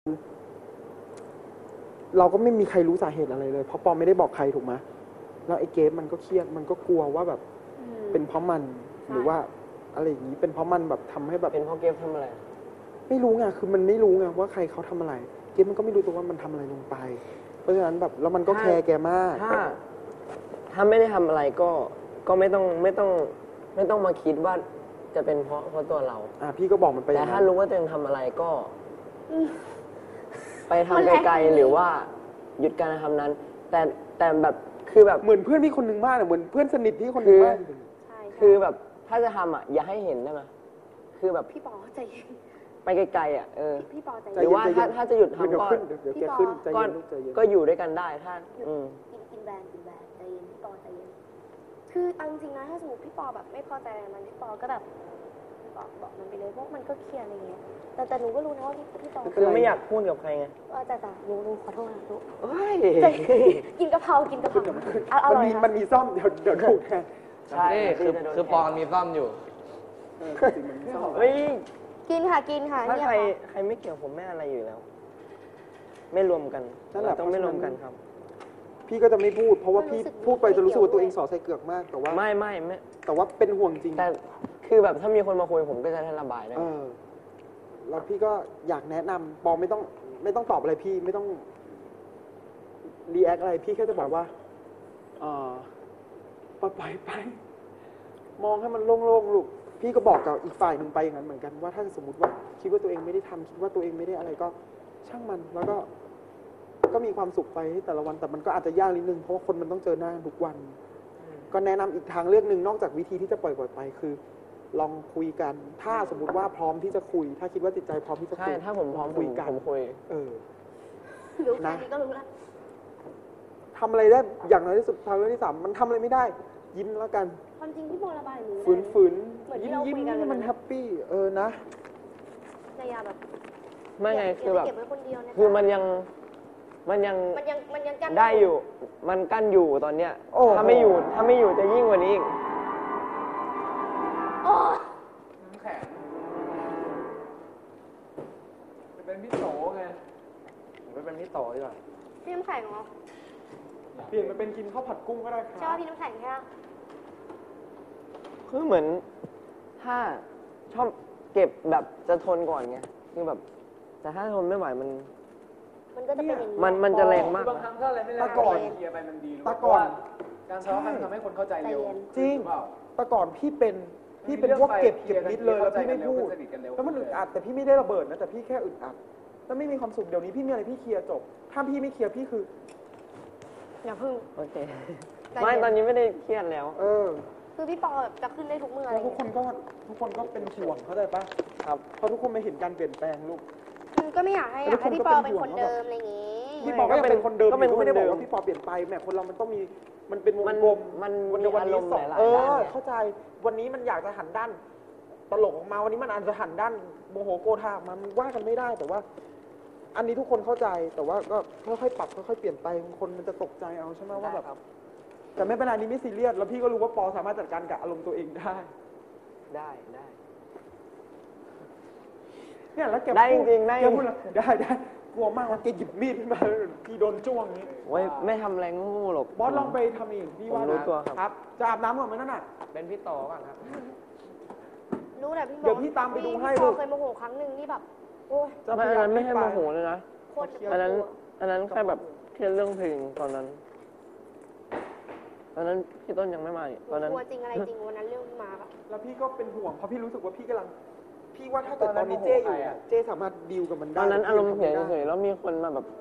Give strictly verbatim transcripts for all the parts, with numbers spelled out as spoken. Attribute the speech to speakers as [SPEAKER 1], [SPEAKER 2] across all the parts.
[SPEAKER 1] เราก็ไม่มีใครรู้สาเหตุอะไรเลยเพราะปอไม่ได้บอกใครถูกไหมแล้วไอ้เกฟมันก็เครียดมันก็กลัวว่าแบบเป็นเพราะมันหรือว่าอะไรอย่างนี้เป็นเพราะมันแบบทำให้แบบ
[SPEAKER 2] เป็นเพราะเกฟทำอะไร
[SPEAKER 1] ไม่รู้ไงคือมันไม่รู้ไงว่าใครเขาทำอะไรเกฟมันก็ไม่รู้ตัวว่ามันทำอะไรลงไปเพราะฉะนั้นแบบแล้วมันก็แคร์แกมาก
[SPEAKER 2] ถ้าถ้าไม่ได้ทำอะไรก็ก็ไม่ต้องไม่ต้องไม่ต้องมาคิดว่าจะเป็นเพราะเพราะตัวเรา
[SPEAKER 1] อ่ะพี่ก็บอกมันไป
[SPEAKER 2] แต่ถ้ารู้ว่าตัวเองทำอะไรก็ไปทำไกลๆหรือว่าหยุดการกระทำนั้น แต่แต่แบบคือแบบ
[SPEAKER 1] เหมือนเพื่อนพี่คนหนึ่งมากเลยเหมือนเพื่อนสนิทพี่คนหนึ่งมาก
[SPEAKER 2] คือแบบถ้าจะทำอ่ะอย่าให้เห็นได้ไหมคือแบบ
[SPEAKER 3] พี่ปอใจเย็น
[SPEAKER 2] ไปไกลๆอ่ะเออ
[SPEAKER 3] พี่ปอใจ
[SPEAKER 2] เย็นหรือว่าถ้าถ้าจะหยุดทำก็
[SPEAKER 1] พี่ปอ
[SPEAKER 2] ก็ก็อยู่ด้วยกันได้ถ้าอืม
[SPEAKER 3] กินกินแบนกินแบนใจเย็นพี่ปอใจเย็นคือเอาจริงๆนะถ้าสมมติพี่ปอแบบไม่พอใจมันพี่ปอก็แบบบอกบอกมันไปเลยเพราะมันก็เครียดอะไรเงี้ยแต่แต่หนูก็รู้นะว่าพี่พี่ปอ
[SPEAKER 2] คือไม่อยากพูดกับใครไง
[SPEAKER 3] เออแต่แต่หนูหนูขอโทษนะลูก
[SPEAKER 2] เฮ้ย
[SPEAKER 3] กินกะเพรากินกะเพราอร่อยนะ
[SPEAKER 1] มันมีซ่อมเดี๋ยวเดี๋ยวถูกแทน
[SPEAKER 4] ใช่คือคือปอมันมีซ่อมอยู่
[SPEAKER 2] เฮ้ย
[SPEAKER 3] กินค่ะกินค่ะ
[SPEAKER 2] ถ้าใครใครไม่เกี่ยวผมไม่อะไรอยู่แล้วไม่รวมกันนั่นแหละต้องไม่รวมกันครับ
[SPEAKER 1] พี่ก็จะไม่พูดเพราะว่าพี่พูดไปจะรู้สึกว่าตัวเองสอใส่เกือกมากแต่ว่า
[SPEAKER 2] ไม่ไม่ไม่
[SPEAKER 1] แต่ว่าเป็นห่วงจริง
[SPEAKER 2] แต่คือแบบถ้ามีคนมาคุยผมก็จะให้ระบายได้
[SPEAKER 1] เออแล้วพี่ก็อยากแนะนำปอไม่ต้องไม่ต้องตอบอะไรพี่ไม่ต้องรีแอคอะไรพี่แค่จะบอกว่าเออปล่อยไปมองให้มันโล่งๆลูกพี่ก็บอกกับอีกฝ่ายหนึ่งไปอย่างนั้นเหมือนกันว่าถ้าสมมติว่าคิดว่าตัวเองไม่ได้ทำคิดว่าตัวเองไม่ได้อะไรก็ช่างมันแล้วก็ก็มีความสุขไปแต่ละวันแต่มันก็อาจจะยากนิดนึงเพราะว่าคนมันต้องเจอหน้าทุกวันก็แนะนำอีกทางเลือกหนึ่งนอกจากวิธีที่จะปล่อยปล่อยไปคือลองคุยกันถ้าสมมติว่าพร้อมที่จะคุยถ้าคิดว่าจิตใจพร้อมที่จะคุย
[SPEAKER 2] ใช่ถ้าผมพร้อม
[SPEAKER 1] คุยกัน
[SPEAKER 2] ผมคุย
[SPEAKER 1] เออ
[SPEAKER 3] รู้แค่นี้ก็รู้แล้ว
[SPEAKER 1] ทำอะไรได้อย่างน้อยที่สุดทางเรื่องที่สามมันทำอะไรไม่ได้ยิ้มแล้วกัน
[SPEAKER 3] ความจริงพี่โมระบายหนู
[SPEAKER 1] ฝืนฝืน
[SPEAKER 3] ยิ้ม
[SPEAKER 1] ยิ้มมันแฮปปี้เออนะ
[SPEAKER 3] ในยาแบบ
[SPEAKER 2] ไม่ไงคือแบบ
[SPEAKER 3] คือ
[SPEAKER 2] มันยังมันยัง
[SPEAKER 3] มันยังมันยังกั้น
[SPEAKER 2] ได้อยู่มันกั้นอยู่ตอนเนี้ยถ้าไม่อยู่ถ้าไม่อยู่จะยิ่งกว่านี้อีก
[SPEAKER 3] โอ้
[SPEAKER 4] น้ำแข็งจะเป็นพี่โตไงผมไปเป็นพี่โตดีกว่า
[SPEAKER 3] พี่น้ำแข็งเหรอ
[SPEAKER 1] เปลี่ยนมาเป็นกินข้าวผัดกุ้งก็ได้ครับ
[SPEAKER 3] ใช่พี่น้ำแข็งใช่ไหม
[SPEAKER 2] คือเหมือนถ้าชอบเก็บแบบจะทนก่อนไงคือแบบแต่ถ้าทนไม่ไหวมัน
[SPEAKER 3] มันก็จะเป็นอย่างนี้
[SPEAKER 2] มันมันจะแรงมาก
[SPEAKER 4] บางครั้งถ้าอะไรไม่แรง
[SPEAKER 1] ตะก่อน
[SPEAKER 4] เคลียร์ไปมันดี
[SPEAKER 1] ตะก่อน
[SPEAKER 4] การซ้อมมันทำให้คนเข้าใจเร็ว
[SPEAKER 1] จริงตะก่อนพี่เป็นพี่เป็นพวกเก็บเก็บนิดเลยแล้วพี่ไม่พูดแล้วมันอึดอัดแต่พี่ไม่ได้ระเบิดนะแต่พี่แค่อึดอัดแล้วไม่มีความสุขเดี๋ยวนี้พี่มีอะไรพี่เคลียร์จบถ้าพี่ไม่เคลียร์พี่คือ
[SPEAKER 3] อย่าพึ่ง
[SPEAKER 2] โอเคไม่ตอนนี้ไม่ได้เครียดแล้ว
[SPEAKER 1] เออ
[SPEAKER 3] คือพี่ปอแบบจะขึ้นได้ทุกเมื่อ
[SPEAKER 1] แล้วทุกคนก็ทุกคนก็เป็นห่วงเข้าใจปะ
[SPEAKER 2] ครับ
[SPEAKER 1] เพราะทุกคนไม่เห็นการเปลี่ยนแปลงลูก
[SPEAKER 3] ก็ไม่อยากให้อยากให้พี่ปอเป็นคนเดิมอะไรอย่างงี้
[SPEAKER 1] พี่ปอก็ยังเป็นคนเดิมก็ไม่ได้บอกว่าพี่ปอเปลี่ยนไปแหมคนเรามันต้องมีมันเป็นวงกลม
[SPEAKER 2] มัน
[SPEAKER 1] วันนี้สองเออเข้าใจวันนี้มันอยากจะหันด้านตลกออกมาวันนี้มันอาจจะหันด้านโมโหโกธามันว่ากันไม่ได้แต่ว่าอันนี้ทุกคนเข้าใจแต่ว่าก็ค่อยๆปรับค่อยๆเปลี่ยนไปคนมันจะตกใจเอาใช่ไหมว่าแบบแต่ไม่เป็นไรนี้ไม่ซีเรียสแล้วพี่ก็รู้ว่าปอสามารถจัดการกับอารมณ์ตัวเองได้
[SPEAKER 2] ได้ได้
[SPEAKER 1] เนี่ยแล้วแก
[SPEAKER 2] ได้จริงๆได้
[SPEAKER 1] ได้ได้กลัวมากว่าแกหยิบมีดขึ้นมาพี่โดนจ้วงนี้
[SPEAKER 2] โอ้ยไม่ทำแรงงูหรอก
[SPEAKER 1] บอสลองไปทำเองพี่ว่า
[SPEAKER 2] รู้ตัวครับ
[SPEAKER 1] จะอาบน้ำก่อนไหมนั่นน่ะ
[SPEAKER 4] เป็นพี่โตก่อนครับ
[SPEAKER 3] รู้แหละพี่
[SPEAKER 1] เดี๋ยวพี่ตามไปดูให้ลูก
[SPEAKER 3] เคยโมโหครั้งหนึ่งที่แบบโอ้ย
[SPEAKER 2] อันนั้นไม่ให้โมโหเลยนะอันนั้นอันนั้นแค่แบบแค่เรื่องเพลงตอนนั้นตอนนั้นพี่ต้นยังไม่มาตอนนั้น
[SPEAKER 3] กลัวจริงอะไรจริงวันนั้นเรื่องมาแบบ
[SPEAKER 1] แล้วพี่ก็เป็นห่วงเพราะพี่รู้สึกว่าพี่กำลังพี่ว่าถ้าเกิดตอนนี้เจ้อยู่เจ้สามารถดีลกับมันได้
[SPEAKER 2] ตอนนั้นอารมณ์เสียเฉยๆแล้วมีคนมาแบบ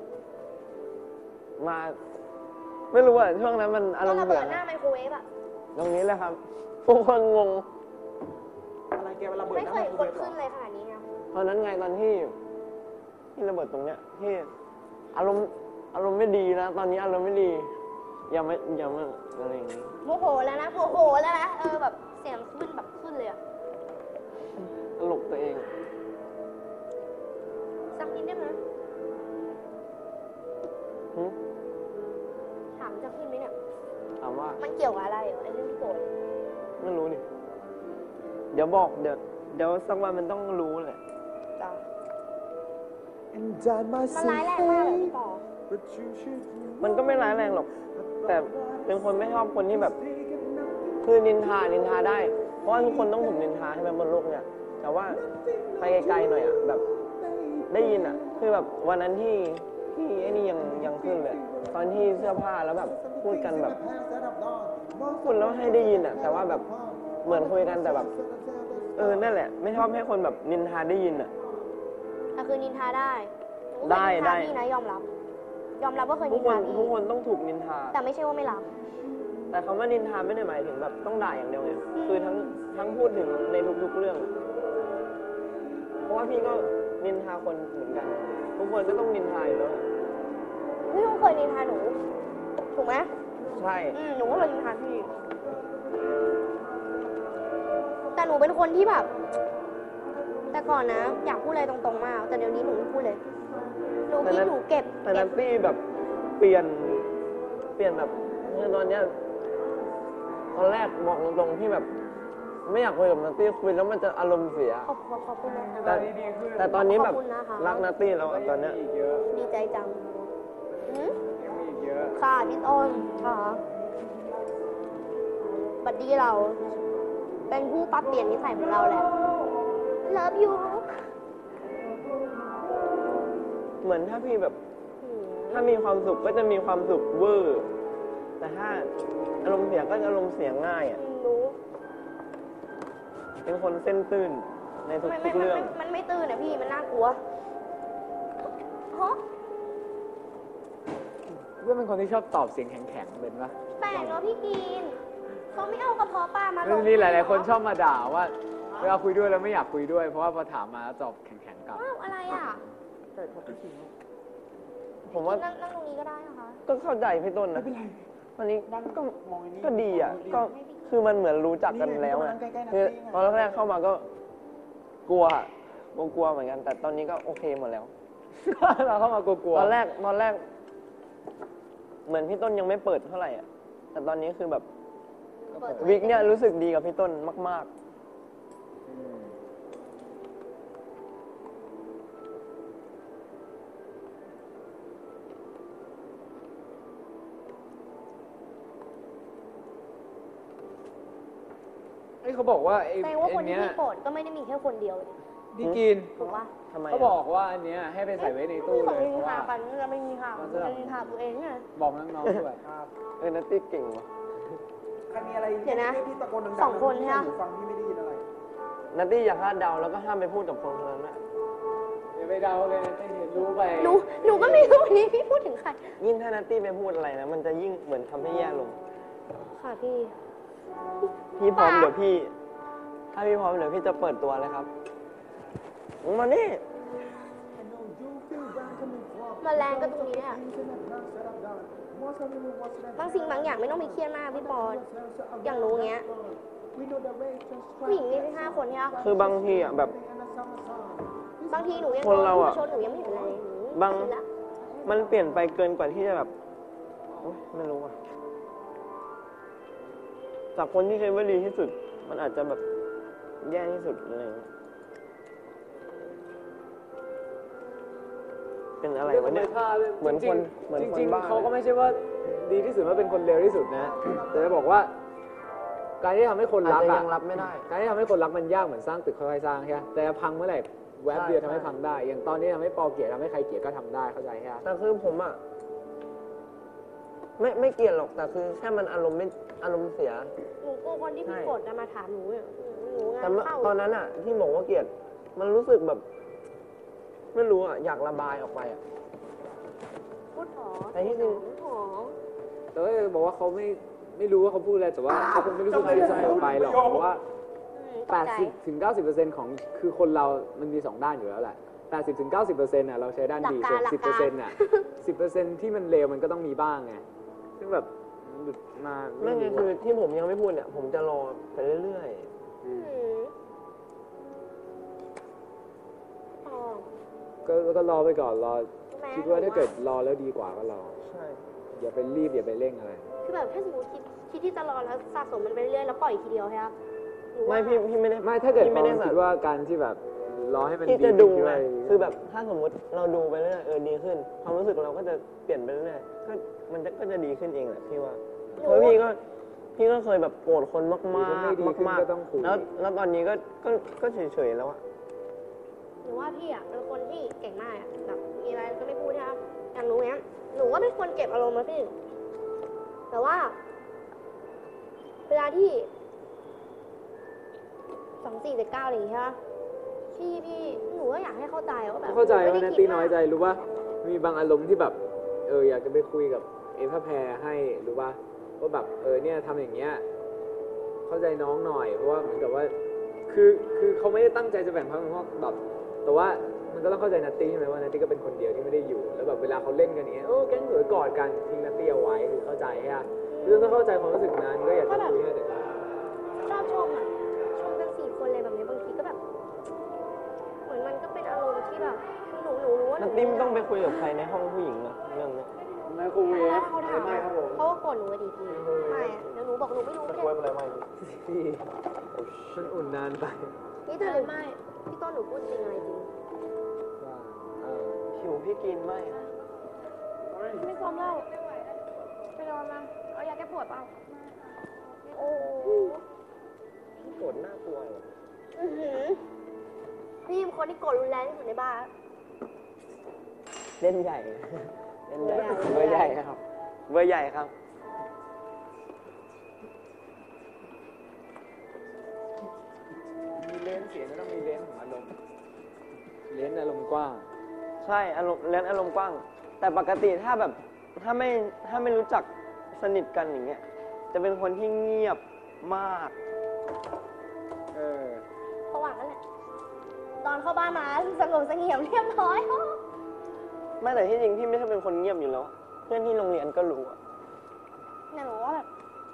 [SPEAKER 2] มาไม่รู้อ่ะช่วงนั้นมันอารมณ์เสีย
[SPEAKER 3] หน้าไมโครเวฟอะ
[SPEAKER 2] ตรงนี้แหละครับทุกคนงง
[SPEAKER 1] อะไรแกเวลาเบิด
[SPEAKER 3] ไม่เคยคนขึ้นเลยขนาดนี้นะ
[SPEAKER 2] ตอนนั้นไงตอนที่ที่ระเบิดตรงเนี้ยที่อารมณ์อารมณ์ไม่ดีนะตอนนี้อารมณ์ไม่ดีอย่าไม่อย่ามาอะไรอย่างนี้
[SPEAKER 3] โมโหแล้วนะโมโหแล้วนะเออแบบเสียงขึ้นแบบขึ้นเลยอะ
[SPEAKER 2] ตลกตัวเอง
[SPEAKER 3] สักนิดได้ไหมถามจะขึ้นไหมเนี่ย
[SPEAKER 2] ถามว่า
[SPEAKER 3] มันเกี่ยวกับอะไรเหรอไอ้เรื่องที่โกรธ
[SPEAKER 2] ไม่รู้นี่เดี๋ยวบอกเดี๋ยวเดี๋ยวสักวันมันต้องรู้แหละ
[SPEAKER 3] จ้ะมันร้ายแรงมากเลยพี่ปอ
[SPEAKER 2] มันก็ไม่ร้ายแรงหรอก แต่เป็นคนไม่ชอบคนที่แบบ คือนินทานินทาได้ เพราะว่าทุกคนต้องถูกนินทาใช่ไหมบนโลกเนี่ย แต่ว่าไปไกลๆหน่อยอ่ะแบบได้ยินอ่ะ คือแบบวันนั้นที่ที่ไอ้นี่ยังยังขึ้นเลย ตอนที่เสื้อผ้าแล้วแบบพูดกันแบบพูดแล้วให้ได้ยินอ่ะ แต่ว่าแบบเหมือนคุยกันแต่แบบ เออนั่นแหละ ไม่ชอบให้คนแบบนินทาได้ยินอ่ะ
[SPEAKER 3] แต่คือนินทาได้หนูก็
[SPEAKER 2] ได้
[SPEAKER 3] เคยนิน
[SPEAKER 2] ได้
[SPEAKER 3] ทาพี่นะยอมรับ ยอมรับว่าเคย
[SPEAKER 2] ทุ
[SPEAKER 3] นิ
[SPEAKER 2] ก
[SPEAKER 3] น
[SPEAKER 2] คน
[SPEAKER 3] ทาพี่
[SPEAKER 2] ทุกคนต้องถูกนินทา
[SPEAKER 3] แต่ไม่ใช่ว่าไม่รับ
[SPEAKER 2] แต่คำว่านินทาไม่ได้หมายถึงแบบต้องด่าอย่างเดียวไงคือทั้งทั้งพูดถึงในทุกๆเรื่อง เพราะว่าพี่ก็นินทาคนเหมือนกัน ทุกคนก็ต้องนินทาอยู่แล้ว
[SPEAKER 3] พี่ก็เคยนินทาหนู ถูกไหม
[SPEAKER 2] ใช่
[SPEAKER 3] อืมหนูก็เคยนินทาพี่ แต่หนูเป็นคนที่แบบ แต่ก่อนนะ อยากพูดอะไรตรงๆมาก แต่เดี๋ยวนี้หนูไม่พูดเลย หนูคิดหนูเก็บ
[SPEAKER 2] แต่
[SPEAKER 3] เก็
[SPEAKER 2] นั
[SPEAKER 3] บ
[SPEAKER 2] ตตี้แบบเปลี่ยนเปลี่ยนแบบคือตอนเนี้ยตอนแรกบอกตรงๆที่แบบ ไม่อยากคุยกับนัตตี้คุยแล้วมันจะอารมณ์เสีย
[SPEAKER 3] ขอบขอบขอบคุณนะคะ
[SPEAKER 2] แต่แต่ตอนนี้แบบ
[SPEAKER 3] ขอบคุณนะคะ
[SPEAKER 2] รักนัตตี้แล้วอะตอนเนี้ย
[SPEAKER 4] อีกเยอะ
[SPEAKER 3] ดีใจจังอืม
[SPEAKER 4] ยังมีอีกเยอะ
[SPEAKER 3] ค่ะพี่ต้นค่ะบัดดี้เรา เป็นผู้ปรับเปลี่ยนนิสัยของเราแหละ love you
[SPEAKER 2] เหมือนถ้าพี่แบบ
[SPEAKER 3] อืม
[SPEAKER 2] ถ้ามีความสุขก็จะมีความสุขเวอร์ แต่ถ้าอารมณ์เสียก็จะอารมณ์เสียง่ายอ่ะ
[SPEAKER 3] รู้
[SPEAKER 2] เป็นคนเส้นตื้นในทุ
[SPEAKER 3] ไม่ไม่
[SPEAKER 2] กๆ
[SPEAKER 3] มัน
[SPEAKER 2] เรื่อง
[SPEAKER 3] ไม่มันไม่ตื่นนะพี่ มันน่ากลัวฮะ
[SPEAKER 4] เพื่อนเป็นคนที่ชอบตอบเสียงแข็งๆเป็นปะ
[SPEAKER 3] แปลกเนาะพี่กีนเขาไม่เอากระเพาะปลามาล
[SPEAKER 4] มัน
[SPEAKER 3] ง
[SPEAKER 4] มีหลายๆคนชอบมาด่าว่าเวลาคุยด้วยแล้วไม่อยากคุยด้วย เพราะว่าพอถามมาแล้วตอบแข็งๆกลับ
[SPEAKER 3] ว้าวอะไรอ่ะ
[SPEAKER 1] แต่พอพี่ชิง
[SPEAKER 2] ผมว่า
[SPEAKER 3] นั่งนั่งตรงนี้ก็ได้นะคะ
[SPEAKER 2] ก็เข้าใจพี่ต้นนะวันนี้ก็
[SPEAKER 1] มองอันนี้
[SPEAKER 2] ก็ดีอ่ะ ก็คือมันเหมือนรู้จักกันแล้วอ่ะคือตอนแรกๆเข้ามาก็กลัวกลัวกลัวเหมือนกัน แต่ตอนนี้ก็โอเคหมดแล้ว
[SPEAKER 4] เราเข้ามากลัวๆ
[SPEAKER 2] ตอนแรกตอนแรก เหมือนพี่ต้นยังไม่เปิดเท่าไหร่อ่ะ แต่ตอนนี้คือแบบ
[SPEAKER 3] เปิด
[SPEAKER 2] วิกเนี่ยรู้สึกดีกับพี่ต้นมาก
[SPEAKER 4] อืม เอ้ยเขาบอกว่าไอ้
[SPEAKER 3] แสดงว่าคน
[SPEAKER 4] ไอ้
[SPEAKER 3] ที่
[SPEAKER 4] เนี้ย
[SPEAKER 3] พี่โปรดก็ไม่ได้มีแค่คนเดียว
[SPEAKER 4] ที่กิน
[SPEAKER 3] ถูกปะ
[SPEAKER 2] ๆทำไม
[SPEAKER 4] เขา
[SPEAKER 2] อะ
[SPEAKER 4] บอกว่าอันเนี้ยให้ไปใส่ไว้ในตู้
[SPEAKER 3] ไม่
[SPEAKER 4] เล
[SPEAKER 3] มี
[SPEAKER 4] ย
[SPEAKER 3] ของนิน
[SPEAKER 4] เพราะ
[SPEAKER 3] ทา
[SPEAKER 4] ว่า
[SPEAKER 3] กันจะไม่มีค่ะ
[SPEAKER 4] มัน
[SPEAKER 3] จะ
[SPEAKER 4] จะ
[SPEAKER 3] นินทาตัวเองไง
[SPEAKER 4] บอกน้องๆด้วย
[SPEAKER 2] เออนัตตี้เก่งว่ะ
[SPEAKER 1] ใครมีอะไร
[SPEAKER 3] เดี๋ยวนะ
[SPEAKER 1] พี่ตะโกนดังๆ
[SPEAKER 3] สองคนใช่ไหม
[SPEAKER 1] หูฟังพี่ไม่ได้ยินอะไร
[SPEAKER 2] นัตตี้อย่าคาดเดาแล้วก็ห้ามไปพูดกับคนคนนั้นนะ
[SPEAKER 4] อย่าไปเดาเลยนะให้เห็นรู้ไป
[SPEAKER 3] หนู หนูก็ไม่รู้วันนี้พี่พูดถึงใคร
[SPEAKER 2] ยิ่งถ้านัตตี้ไปพูดอะไรนะ มันจะยิ่งเหมือนทำให้แย่ลง
[SPEAKER 3] ค่ะพี่
[SPEAKER 2] พี่พร้อม
[SPEAKER 3] ป๊า
[SPEAKER 2] เดี๋ยวพี่ ถ้าพี่พร้อมเดี๋ยวพี่จะเปิดตัวเลยครับมานี่
[SPEAKER 3] มาแรงก็ตรงนี้เนี่ยบางสิ่งบางอย่างไม่ต้องไปเครียดมากพี่ปอนอย่างหนูเงี้ย ผู้หญิงมีห้าคนใช่ไหม
[SPEAKER 2] คือบางทีอ่ะแบบ
[SPEAKER 3] บางทีหนูยัง
[SPEAKER 2] คนเราอะ
[SPEAKER 3] ชนหนูยังไม่เห็นอะไรเลยหนู
[SPEAKER 2] บาง
[SPEAKER 3] ชินละ
[SPEAKER 2] มันเปลี่ยนไปเกินกว่าที่จะแบบโอ๊ยไม่รู้อ่ะ จากคนที่เคยว่าดีที่สุด มันอาจจะแบบแย่ที่สุดอะไรอย่างเงี้ยเป็นอะไรวะเนี่ย เหมือนคนเหมือน
[SPEAKER 4] จ
[SPEAKER 2] คน
[SPEAKER 4] ริง
[SPEAKER 2] บ้า
[SPEAKER 4] ๆเขาก็ไม่ใช่ว่าดีที่สุดว่าเป็นคนเลวที่สุดนะ แต่จะบอกว่า การที่ทำให้คน
[SPEAKER 2] อาจ
[SPEAKER 4] รัก
[SPEAKER 2] จะ
[SPEAKER 4] อะ
[SPEAKER 2] ยังรับไม่ได้
[SPEAKER 4] การที่ทำให้คนรักมันยากเหมือนสร้างตึกค่อยๆสร้างใช่ไหมแต่พังเมื่อไหร่แวบเดียว
[SPEAKER 2] ใช่
[SPEAKER 4] ทำให้พังได้ อย่างตอนนี้ทำให้ปอเกลียดทำให้ใครเกลียดก็ทำได้เข้าใจใช่ไหม
[SPEAKER 2] แต่คือผมอ่ะ ไม่ไม่เกลียดหรอก แต่คือแค่มันอารมณ์ไม่อารมณ์เสีย
[SPEAKER 3] หนูกลัวคนที่พี่
[SPEAKER 2] ใช่
[SPEAKER 3] กดจะมาถามหนูเนี่ยหนูงา
[SPEAKER 2] แต่
[SPEAKER 3] น
[SPEAKER 2] เมื่อ
[SPEAKER 3] เข้า
[SPEAKER 2] ตอนนั้นอ่ะ ที่บอกว่าเกลียด มันรู้สึกแบบ ไม่รู้อ่ะ อยากระบายออกไปอ่ะ
[SPEAKER 3] พูดหอ
[SPEAKER 2] แต่ที่จริง
[SPEAKER 3] หอ
[SPEAKER 4] แต่ว่าบอกว่าเขาไม่ไม่รู้ว่าเขาพูดอะไรแต่ว่าเขาคงไม่รู้สึกอะไรใส่ออกไปหรอกเพราะว่า
[SPEAKER 3] อืมตก
[SPEAKER 4] แปด
[SPEAKER 3] ใจ
[SPEAKER 4] สิบถึงเก้าสิบเปอร์เซ็นต์ของคือคนเรามันมีสองด้านอยู่แล้วแหละแปดสิบถึงเก้าสิบเปอร์เซ็นต์น่ะเราใช้ด้านดีส่วนสิบเปอร์เซ็นต์น่ะสิบเปอร์เซ็นต์ที่มันเลวมันก็ต้องมีบ้างไงซึ่งแบบหลุดมา
[SPEAKER 2] ไม่ไง
[SPEAKER 4] รู้
[SPEAKER 2] คือ
[SPEAKER 4] อะ
[SPEAKER 2] ที่ผมยังไม่พูดเนี่ย ผมจะรอไปเรื่อย
[SPEAKER 3] อืมอ๋อ
[SPEAKER 4] ก็ก็รอไปก่อนรอ
[SPEAKER 3] แม่
[SPEAKER 4] คิดว่าถ้าเกิดรอแล้วดีกว่าก็รอ
[SPEAKER 2] ๆ ใช่
[SPEAKER 4] อย่าไปรีบอย่าไปเร่งอะไร
[SPEAKER 3] คือแบบถ้าสมมติคิดคิดที่จะรอแล้วสะสมมันไปเรื่อยๆแล้วปล่อยทีเดียวใช่ไหมหนูว่า
[SPEAKER 2] ไม่พี่พี่ไม่ได้
[SPEAKER 4] ไม่ถ้าเกิด
[SPEAKER 2] พี่
[SPEAKER 4] ไม่
[SPEAKER 2] ไม่
[SPEAKER 4] ได้
[SPEAKER 2] ได้
[SPEAKER 4] คิดว่าการที่แบบรอให้มัน
[SPEAKER 2] ที่
[SPEAKER 4] ดี
[SPEAKER 2] จะดู
[SPEAKER 4] ขึ้น
[SPEAKER 2] ไง
[SPEAKER 4] ด้วย
[SPEAKER 2] คือแบบถ้าสมมุติเราดูไปเรื่อยเออดีขึ้น ความรู้สึกเราก็จะเปลี่ยนไปเรื่อยก็มันจะก็จะดีขึ้นเองแหละพี่ว่าเพราะพี่ก็พี่ก็เคยแบบโกรธคนมากมาก
[SPEAKER 4] ถ้าไม่ดีขึ้น
[SPEAKER 2] มาก
[SPEAKER 4] ก็ต้องคุย
[SPEAKER 2] แล้วแล้วตอนนี้ก็ก็ก็เฉยๆแล้วอะ
[SPEAKER 3] หนูว่าพี่อ่ะเป็นคนที่เก่งมากอ่ะแบบมีอะไรก็ไม่พูดใช่ไหมอย่างหนูเนี้ยหนูก็เป็นคนเก็บอารมณ์นะพี่ แต่ว่า เวลาที่สองสี่เจ็ดเก้าอะไรอย่างเงี้ยใช่ปะพี่พี่หนูก็อยากให้เข้าใจว่าแบบ
[SPEAKER 4] เข้าใจ
[SPEAKER 3] ไม่
[SPEAKER 4] ว่า
[SPEAKER 3] ได้
[SPEAKER 4] นา
[SPEAKER 3] คิด
[SPEAKER 4] ตี
[SPEAKER 3] มาก
[SPEAKER 4] น้อยใจรู้ว่ามีบางอารมณ์ที่แบบเอออยากจะไปคุยกับเอฟแพรให้รู้ว่าว่าแบบเออเนี่ยทำอย่างเงี้ยเข้าใจน้องหน่อยเพราะว่าเหมือนกับว่า คือคือเขาไม่ได้ตั้งใจจะแบ่งพักเพราะแบบแต่ว่ามันก็ต้องเข้าใจนัตตี้ใช่ไหมว่านัตตี้ก็เป็นคนเดียวที่ไม่ได้อยู่แล้วแบบเวลาเขาเล่นกันอย่างเงี้ยโอ้แก๊งเหลือกอดกันทิ้งนัตตี้เอาไว้คือเข้าใจอ่ะคือต้องเข้าใจความรู้สึกนั้นก็อยากจะคุยให้แต่
[SPEAKER 3] ชอบชมอ่ะชมกันสี่คนเลยแบบนี้บางทีก็แบบ เหมือนมันก็เป็นอารมณ์ที่แบบหนูหนูรู้ว่าห
[SPEAKER 2] นั
[SPEAKER 3] นู
[SPEAKER 2] ตตี้ไม่ต้องไปคุยกับใครในห้องผู้หญิงนะเรื่องเนี้ย
[SPEAKER 1] ไมโครเวฟ
[SPEAKER 3] เขาถาม
[SPEAKER 1] ไม่ครับผม
[SPEAKER 3] เขาก็โกรธหนูอะดีพี่ไม่อะเดี๋ยวหนูบอกหนูไม่รู้ไม่ได้
[SPEAKER 2] อะไรไม่
[SPEAKER 4] พี่มันอุ่นนานไป
[SPEAKER 3] นี่แต่หนูไม่พี่ต้นหนูพูดจริงอะไรจริง
[SPEAKER 4] ว่าเออ
[SPEAKER 2] หิวพี่กินไหม
[SPEAKER 3] ไม่ซ้อมแล้วไปนอนมาเอายาแก้ปวดเปล่าโอ้โห
[SPEAKER 2] พี่โกรธน่ากลัวเลย
[SPEAKER 3] อื้อหือพี่เป็นคนที่โกรธรุนแรงที่สุดในบ้าน
[SPEAKER 2] เล่นใหญ่ เล่นใหญ่
[SPEAKER 3] เบ
[SPEAKER 2] เบ
[SPEAKER 3] อ
[SPEAKER 2] อ
[SPEAKER 3] ร์
[SPEAKER 2] ร์
[SPEAKER 3] ให
[SPEAKER 2] ให
[SPEAKER 3] ญ่
[SPEAKER 2] ญ่ครับ เบอร์ใหญ่ครับ
[SPEAKER 4] มีเลนส์เสียงก็ต้องมีเลนส์ของอารมณ์เลนส์อารมณ์กว้าง
[SPEAKER 2] ใช่อารมณ์เล่นอารมณ์กว้าง แต่ปกติถ้าแบบถ้าไม่ถ้าไม่รู้จักสนิทกันอย่างเงี้ยจะเป็นคนที่เงียบมาก
[SPEAKER 4] เออ
[SPEAKER 3] ประวัตินั่นแหละ ตอนเข้าบ้านมาสงบเสงี่ยมเรียบร้อย
[SPEAKER 2] ไม่แต่ที่จริงพี่ไม่ใช่เป็นคนเงียบอยู่แล้ว เพื่อนที่โรงเรียนก็รู้อะ
[SPEAKER 3] เนี่ยหนูว่าแบบ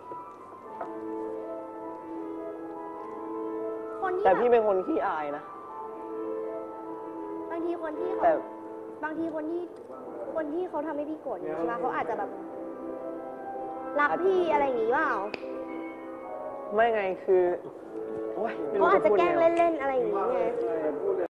[SPEAKER 3] คนที่
[SPEAKER 2] แต่
[SPEAKER 3] แบบ
[SPEAKER 2] พี่เป็นคนขี้อายนะ
[SPEAKER 3] บางทีคนที่เขา
[SPEAKER 2] แต่
[SPEAKER 3] บางทีคนที่ คนที่เขาทำให้พี่โกรธอยู่ใช่ไหมเขาอาจจะแบบ รักพี่อะไรอย่างงี้เปล่า
[SPEAKER 2] ไม่ไงคือโอ๊ยไม่
[SPEAKER 3] เขา
[SPEAKER 2] รู้
[SPEAKER 3] อาจ
[SPEAKER 2] จะ
[SPEAKER 3] จะ
[SPEAKER 2] พูด
[SPEAKER 3] แกล้
[SPEAKER 2] ไง
[SPEAKER 3] ง
[SPEAKER 2] วะ
[SPEAKER 3] เล่นๆอะไรอย่างงี้ไง
[SPEAKER 1] พูดเลย